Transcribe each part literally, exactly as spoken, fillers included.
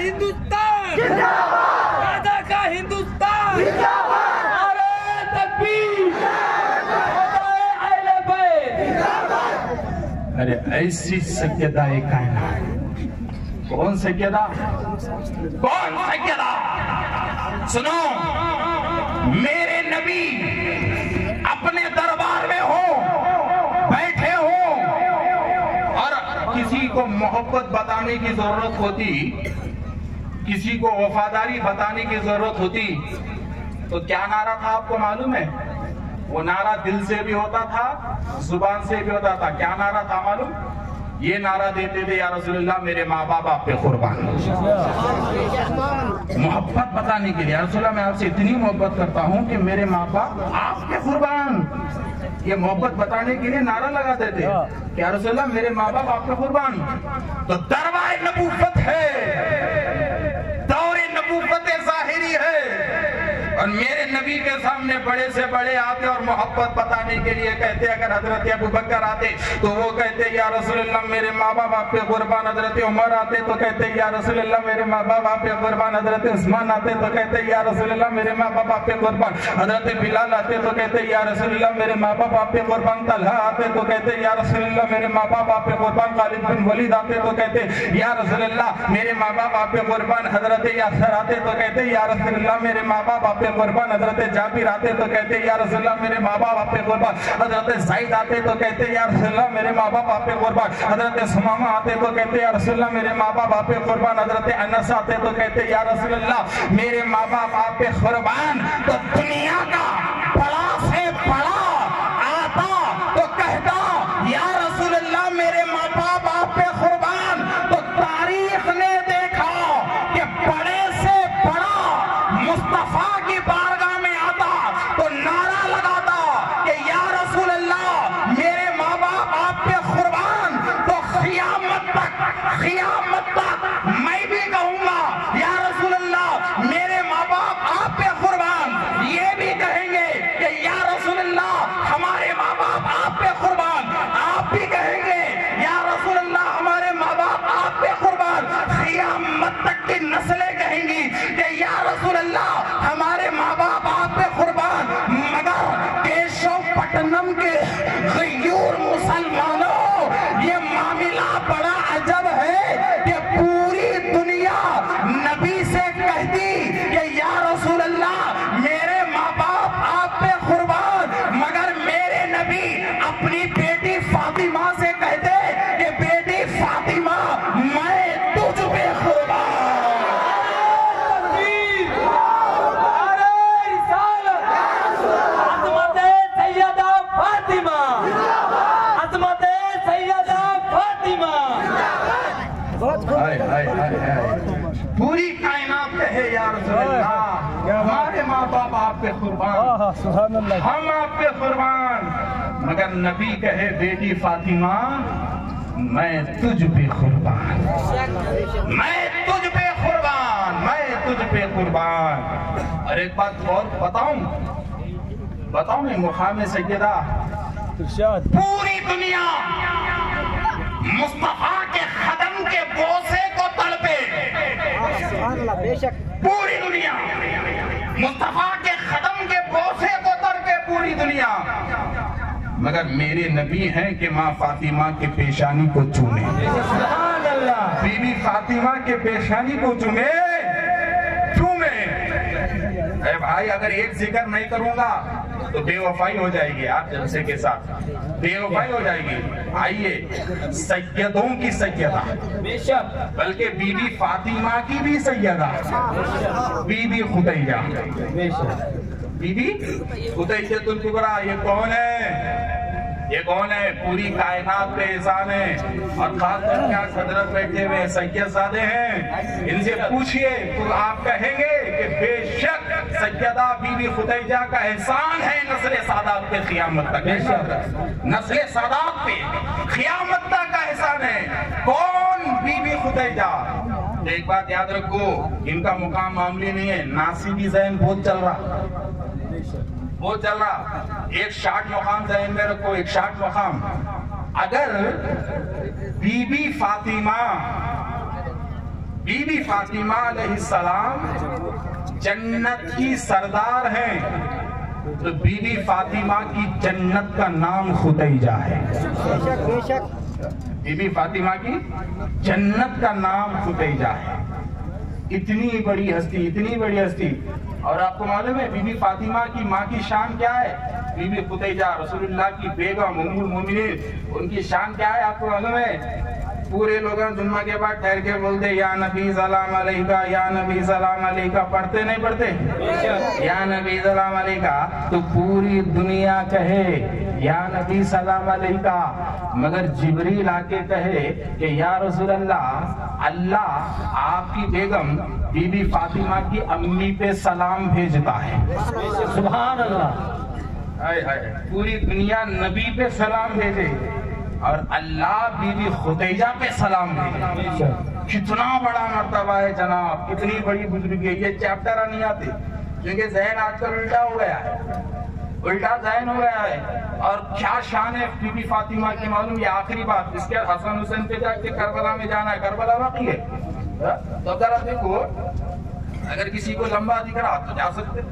Hindustan Gaza का हिंदुस्तान। नारे तकबीर, अहले बैत। अरे ऐसी सैयदा कायनात, कौन सैयदा, कौन सैयदा? सुनो, मेरे नबी अपने दरबार में हो, बैठे हो, और किसी को मोहब्बत बताने की जरूरत होती, किसी को वफादारी बताने की जरूरत होती, तो क्या नारा था आपको मालूम है? वो नारा दिल से भी होता था, जुबान से भी होता था। क्या नारा था मालूम? ये नारा देते थे, या रसूलुल्लाह मेरे माँ बाप आप पे कुर्बान। मोहब्बत बताने के लिए, या रसूलुल्लाह मैं आपसे इतनी मोहब्बत करता हूँ कि मेरे माँ बाप आप पे कुर्बान। ये मोहब्बत बताने के लिए नारा लगाते थे, या रसूलुल्लाह मेरे माँ बाप आप पे कुर्बान। तो दरबार नबूवत है, दौरे नबूवत ज़ाहिरी है, और मेरे नबी के सामने बड़े से बड़े आते और मोहब्बत बताने के लिए कहते, अगर हजरत अबू बकर आते तो वो कहते या रसूलुल्लाह मेरे माँ बाप आप पे कुर्बान। हजरत उमर आते तो कहते या रसूलुल्लाह मेरे माँ बाप आप पे कुर्बान। हजरत उस्मान आते तो कहते या रसूलुल्लाह मेरे माँ बाप आप पे कुर्बान। हजरत बिलाल आते तो कहते या रसूलुल्लाह मेरे माँ बाप आप पे कुर्बान। तलहा आते तो कहते या रसूलुल्लाह मेरे माँ बाप आप पे कुर्बान। खालिद बिन वलीद आते तो कहते या रसूलुल्लाह मेरे माँ बाप आप पे कुर्बान। हजरत यासर आते तो कहते या रसूलुल्लाह मेरे माँ बाप आप पे कुर्बान। हजरत जाबिर आते तो कहते या रसूलुल्लाह मेरे माँ बाप आप पे कुर्बान। हजरत ज़ैद आते तो कहते या रसूलुल्लाह मेरे माँ बाप आप पे कुर्बान। हजरत सुमामा आते तो कहते या रसूलुल्लाह मेरे माँ बाप आप पे कुर्बान। हजरत अनस आते तो कहते या रसूलुल्लाह मेरे माँ बाप आप पे कुर्बान। तो दुनिया का बड़ा से बड़ा आता तो कहता या रसूलुल्लाह मेरे माँ बाप आप पे कुर्बान। तो तारीख ने देखा कि बड़े से बड़ा मुस्तफा की बारगाह में आता तो नारा लगाता कि या रसूलुल्लाह मेरे माँ बाप आप पे कुर्बान। तो क़यामत तक क़यामत तक मैं भी कहूंगा या रसूलुल्लाह मेरे माँ बाप आप पे कुर्बान। ये भी कहेंगे कि या रसूलुल्लाह हमारे माँ बाप आप पे कुर्बान। आप भी कहेंगे या रसूलुल्लाह हमारे माँ बाप आप पे कुर्बान। क़यामत तक की नस्लें कहेंगी कि या रसूलुल्लाह हमारे माँ बाप आप पे कुर्बान। मगर केशवपट्टनम के गयूर मुसलमानों, ये मामला बड़ा अजब है कि पूरी दुनिया नबी से कहती कि या रसूलुल्लाह मेरे माँ बाप आप पे कुर्बान, मगर मेरे नबी अपनी बेटी फातिमा से कहते कि बेटी फातिमा मैं तुझ पे कुर्बान। हाय हाय हाय हाय, पूरी कायनात कहे या रसूलुल्लाह हमारे माँ बाप आप पे कुर्बान, हम आप पे कुर्बान। मगर नबी कहे बेटी फातिमा मैं तुझ पे कुर्बान, मैं तुझ पे कुर्बान, मैं तुझ पे कुर्बान। और एक बात और बताऊं, बताऊं मैं मुकाम सैयदा, पूरी दुनिया मुस्तफा के कदम के बोसे को तड़पे, पूरी दुनिया मुस्तफा के कदम के बोसे को तड़पे पूरी दुनिया, मगर मेरे नबी हैं कि माँ फातिमा के पेशानी को चूमे, बीबी फातिमा के पेशानी को चूमे चूमे। अरे भाई अगर एक जिक्र नहीं करूंगा तो बेवफाई हो जाएगी, आप जलसे के साथ बेवफाई हो जाएगी। आइए सैयदों की सैयदा, बल्कि बीबी फातिमा की भी सैयदा बीबी खुदैजा, बीबी खुदैजतुल कुबरा। ये कौन है? ये कौन है? पूरी कायनात पे एहसान है, और खास करके आज हजरत बैठे हुए सैयदजादे हैं, इनसे पूछिए तो आप कहेंगे कि बेशक सैयदा बीबी खुदैजा का एहसान है नस्ले सादात पे क़यामत तक, नस्ले सादात पे क़यामत तक का एहसान है। कौन? बीबी खुदैजा। एक बात याद रखो, इनका मुकाम मामूली नहीं है, नासिबी ज़हन बहुत चल रहा वो चल रहा। एक शार्ट मुकाम ज़हन में रखो, एक शार्ट मुकाम। अगर बीबी फातिमा बीबी फातिमा अलैहिस्सलाम जन्नत की सरदार हैं, तो बीबी फातिमा की जन्नत का नाम खुदैजा है। बीबी फातिमा की जन्नत का नाम खुदैजा है। इतनी बड़ी हस्ती, इतनी बड़ी हस्ती। और आपको मालूम है बीबी फातिमा की माँ की शान क्या है? बीबी खुदैजा रसूलुल्लाह की बेगम उम्मुल मोमिनीन, उनकी शान क्या है आपको मालूम है? पूरे लोग जुम्मा के बाद ठहर के बोलते या नबी सलाम अलैका, या नबी सलाम अलैका, पढ़ते नहीं पढ़ते? या नबी सलाम अलैका, तो पूरी दुनिया कहे या नबी सलाम अलैका, मगर जिब्रील आके कहे कि या रसूल अल्लाह, अल्लाह आपकी बेगम बीबी फातिमा की अम्मी पे सलाम भेजता है। सुभान अल्लाह। हाय हाय, पूरी दुनिया नबी पे सलाम भेजे और अल्लाह बीबी खुदैजा पे सलाम भेजे। कितना बड़ा मर्तबा है जनाब, कितनी बड़ी बुजुर्गी है। ये चैप्टर नहीं आते क्योंकि जहन आजकल उल्टा हो गया है, उल्टा जहन हो गया है। और क्या शान है बीबी फातिमा की मालूम? ये आखिरी बात, इसके हसन हुसैन पे जाके करबला में जाना है, करबला वाकई है। तो जरा देखो, अगर किसी को लंबा दिख रहा तो जा सकते,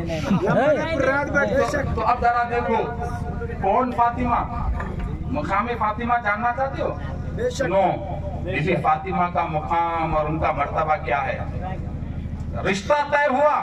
तो अब जरा देखो कौन फातिमा, मुकाम फातिमा जानना चाहते हो? नो, बीबी फातिमा का मुकाम और उनका मर्तबा क्या है? रिश्ता तय हुआ,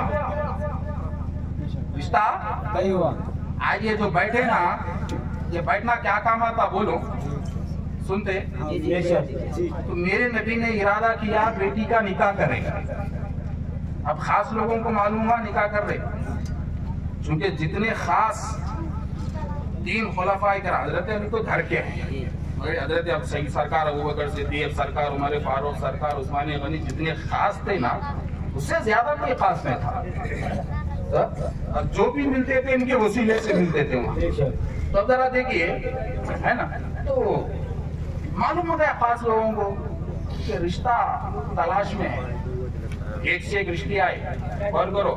रिश्ता तय हुआ। आज ये जो बैठे ना, ये बैठना क्या काम आता बोलो? सुनते? तो मेरे नबी ने इरादा किया बेटी का निकाह करेगा। अब खास लोगों को मालूम हुआ निकाह कर रहे, क्योंकि जितने खास तीन खुलाफा इकराम, हजरत अली तो घर के हैं, हजरत अब सही सरकार, अबू बकर सिद्दीक सरकार, उमर फारूक सरकार, उस्मान गनी, जितने खास थे ना, उससे ज्यादा कोई खास नहीं था। तो जो भी मिलते थे इनके वसीले से मिलते थे वहाँ। तो अब जरा देखिए, है ना, तो मालूम हो गया खास लोगों को कि रिश्ता तलाश में है, एक से एक रिश्ते आए। और करो,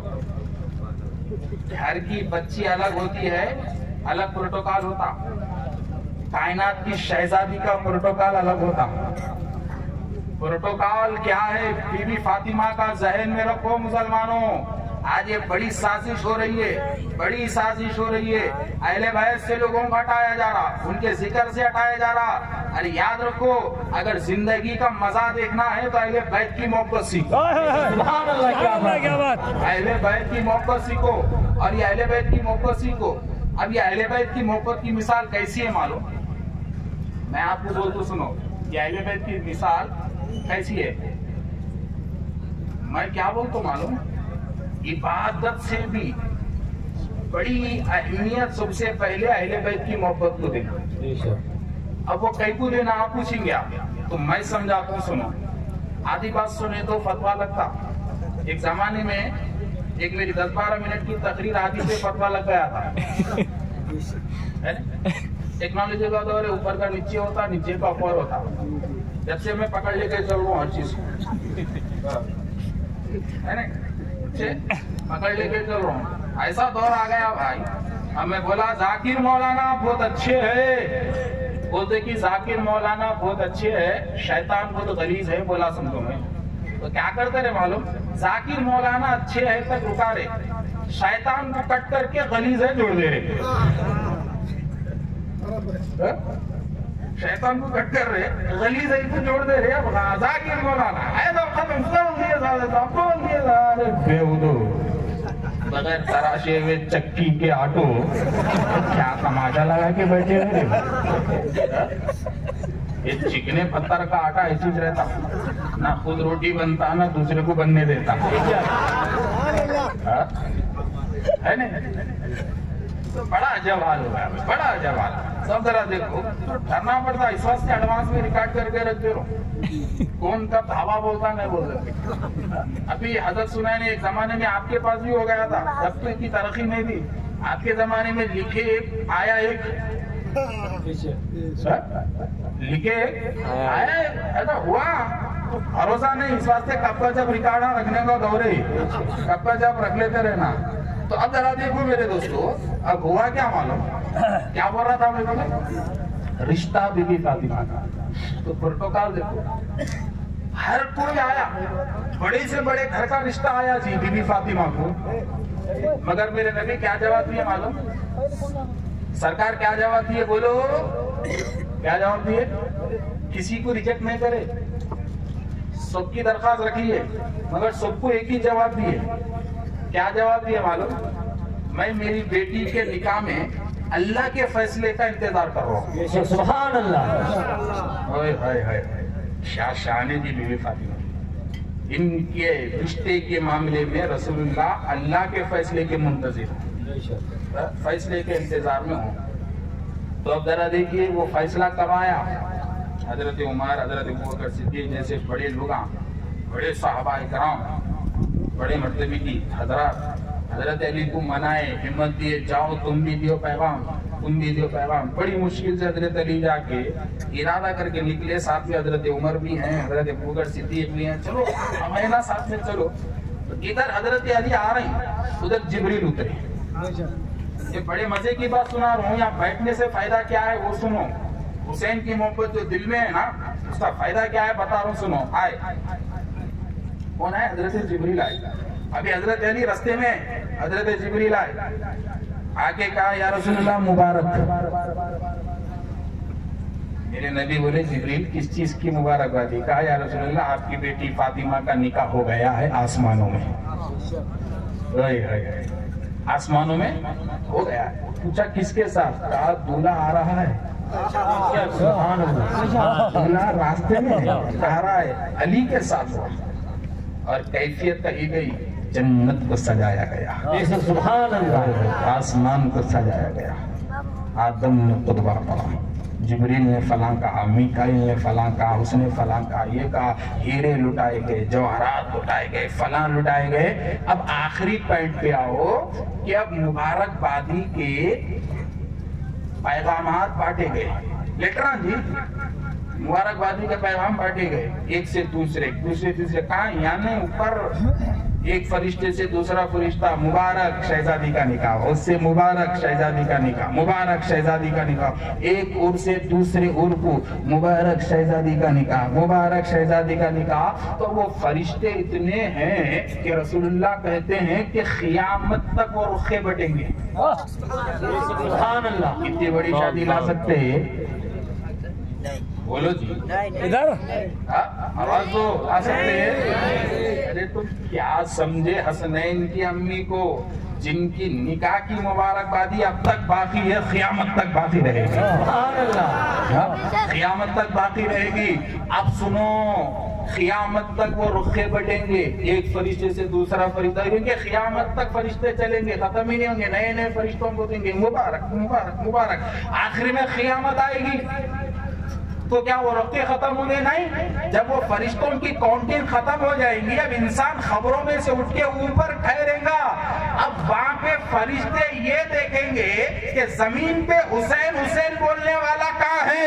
घर की बच्ची अलग होती है, अलग प्रोटोकॉल होता, कायनात की शहजादी का प्रोटोकॉल अलग होता। प्रोटोकॉल क्या है? बीबी फातिमा का जहन में रखो मुसलमानों। आज ये बड़ी साजिश हो रही है, बड़ी साजिश हो रही है। अहले बैत से लोगों को हटाया जा रहा, उनके जिक्र से हटाया जा रहा। अरे याद रखो, अगर जिंदगी का मजा देखना है तो अहले बैत की मोहब्बत सीखो। अहले बैत की मोहब्बत सीखो, और ये अहले बैत की मोहब्बत सीखो। अब ये अहले बैत की मोहब्बत की मिसाल कैसी है मालूम? मैं आपको बोल तो सुनो, ये अहले बैत की मिसाल कैसी है? मैं क्या बोलता हूँ मालूम? इबादत से भी बड़ी अहमियत सबसे पहले अहले बैत की मोहब्बत को देना। अब वो कैसे देना आप पूछेंगे आप, तो मैं समझाता हूँ, सुनो। आधी बात सुने तो फतवा लगता। एक जमाने में एक मेरी दस बारह मिनट की तकरीर आदि से फतवा लग गया था। टेक्नोलॉजी का दौर है, ऊपर का नीचे होता, नीचे का ऊपर होता। जब से मैं पकड़ लेके चल रहा हूँ हर चीज को, है ना, पकड़ लेके चल रहा हूँ। ऐसा दौर आ गया भाई। अब मैं बोला जाकिर मौलाना बहुत अच्छे है, बोलते कि जाकिर मौलाना बहुत अच्छे है, शैतान बहुत गलीज है। बोला समझो मैं, तो क्या करते रहे मालूम? जाकिर मौलाना अच्छे है तक रुका रहे, शैतान को कट करके गलीज है जोड़ दे रहे। शैतान को कट कर रहे, गलीज है तो जोड़ दे रहे। अब जाकिर मौलाना ऐसा खत्म बगैर तराशे हुए चक्की के आटो, क्या तमाशा लगा के बैठे हुए। ये चिकने पत्थर का आटा ऐसी रहता, ना खुद रोटी बनता ना दूसरे को बनने देता, है ना? तो बड़ा अजब हाल हो गया, बड़ा अजब हाल। सब जरा देखो, तो डरना पड़ता, इस वास्ते एडवांस में रिकॉर्ड करके रख दे रहा। कौन कब धावा बोलता नहीं बोल रहे। अभी हजरत सुना ने एक जमाने में आपके पास भी हो गया था, जब तो इतनी तरक्की नहीं थी। आपके जमाने में लिखे एक आया, एक लिखे आया, ऐसा हुआ भरोसा नहीं। इस वास्ते कब का जब रिकॉर्ड रखने का दौर है, कब का जब रख लेते रहना। तो अब जरा देखो मेरे दोस्तों, अब हुआ क्या मालूम? क्या बोल रहा था मेरे को? रिश्ता बीबी फातिमा का। तो प्रोटोकॉल देखो, हर कोई आया, बड़े से बड़े घर का रिश्ता आया जी बीबी फातिमा को, मगर मेरे नबी क्या जवाब दिए मालूम? सरकार क्या जवाब दिए बोलो? क्या जवाब दिए? किसी को रिजेक्ट नहीं करे, सबकी दरखास्त रखी है, मगर सबको एक ही जवाब दिए। क्या जवाब दिए मालूम? मैं मेरी बेटी के निकाह में अल्लाह के फैसले का इंतजार कर रहा हूँ। सुभान अल्लाह। ओए हाय हाय, क्या शान है जी बीबी फातिमा। इनके रिश्ते के मामले में रसूलुल्लाह अल्लाह के फैसले के मुंतजिर, फैसले के इंतजार में हो। तो अब जरा देखिए वो फैसला कब आया? हजरत उमर, हजरत अबू बकर सिद्दीक जैसे बड़े लोग, बड़े साहबा इकराम, बड़े मर्तबे की हजरत, हजरत अली को मनाए, हिम्मत दिए, जाओ तुम भी दियो पैगाम, तुम भी दियो पैगाम। बड़ी मुश्किल से हजरत अली जाके इरादा करके निकले, साथ में हजरत उमर भी हैं, हजरत अबू बकर सिद्दीक भी हैं, चलो हमें साथ में चलो। तो इधर हजरत अली आ रही, उधर जिब्रील उतरे। ये बड़े मजे की बात सुना रहा हूँ, यहाँ बैठने से फायदा क्या है वो सुनो। हुसैन की मोहब्बत जो दिल में है ना, उसका फायदा क्या है बता रहा हूँ, सुनो। आए कौन है? हजरत जिब्रील आए। अभी हजरत अली रास्ते में, हजरत जिब्रील आए, आके कहा या रसूलुल्लाह मुबारक। मेरे नबी बोले जिब्रील किस चीज की मुबारकबादी? कहा या रसूलुल्लाह आपकी बेटी फातिमा का निकाह हो गया है आसमानों में। आसमानों में हो गया है। पूछा किसके साथ? कहा दूल्हा आ रहा है। दूल्हा रास्ते में कह रहा है अली के साथ हुआ, और कैफियत कही गई जन्नत को सजाया गया, सुभान अल्लाह, आसमान को सजाया गया। आदम ने खुतबा पढ़ा, जिब्रील ने फलां कहा, मीकाईल ने फलां कहा, उसने फलां कहा, ये कहा, हीरे लुटाए गए, जवाहरात लुटाए गए, फलां लुटाए गए। अब आखिरी पॉइंट पे आओ कि अब मुबारकबादी के पैगामात बांटे गए। लेटर जी, मुबारकबादी के पैगाम बांटे गए, एक से दूसरे, दूसरे तीसरे। कहा? यानी ऊपर एक फरिश्ते से दूसरा फरिश्ता, मुबारक शहजादी का निकाह, उससे मुबारक शहजादी का निकाह, मुबारक शहजादी का निकाह, एक उर से दूसरे उर को मुबारक शहजादी का निकाह, मुबारक शहजादी का निकाह। तो वो फरिश्ते इतने हैं कि रसूलुल्लाह कहते हैं कि क़यामत तक वो रुखे बटेंगे। सुभान अल्लाह। इतनी बड़ी शादी ला सकते हैं? बोलो जी, इधर आवाज तो आ सकते हैं? अरे तुम क्या समझे हसनैन की अम्मी को, जिनकी निकाह की मुबारकबादी अब तक बाकी है, क़यामत तक बाकी रहेगी। क़यामत तक बाकी रहेगी। अब सुनो, क़यामत तक वो रुखे बटेंगे, एक फरिश्ते से दूसरा फरिश्ता, क्योंकि क़यामत तक फरिश्ते चलेंगे, खत्म ही नहीं होंगे, नए नए फरिश्तों को देंगे मुबारक मुबारक मुबारक। आखिर में क़यामत आएगी तो क्या वो रुके खत्म होंगे? नहीं। जब वो फरिश्तों की काउंटिंग खत्म हो जाएगी, अब इंसान खबरों में से उठ के ऊपर ठहरेगा। अब वहां पे फरिश्ते ये देखेंगे कि जमीन पे हुसैन हुसैन बोलने वाला कहाँ है।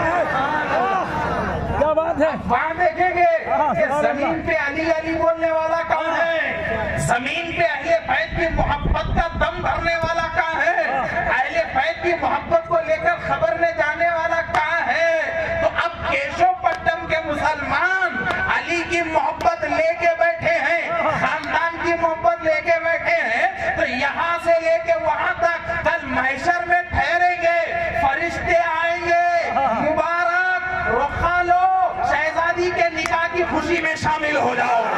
क्या बात है? वहां देखेंगे कि जमीन पे अली अली बोलने वाला कहाँ है, जमीन पे अहले बैत की मोहब्बत का दम भरने वाला कहाँ है, अहले बैत की मोहब्बत को लेकर खबर में जाने वाला कहाँ है। तो अब केशवपट्टनम के मुसलमान अली की मोहब्बत लेके बैठे हैं, खानदान की मोहब्बत लेके बैठे हैं, तो यहाँ से लेके वहां तक कल महशर में ठहरेंगे, फरिश्ते आएंगे, मुबारक रुखा लो, शहजादी के निकाह की खुशी में शामिल हो जाओ।